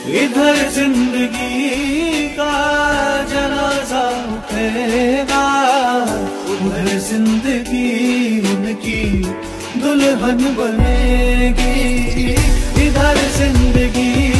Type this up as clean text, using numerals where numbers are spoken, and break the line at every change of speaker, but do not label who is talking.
इधर जिंदगी का जनाजा उठेगा, उधर जिंदगी उनकी दुल्हन बनेगी। इधर जिंदगी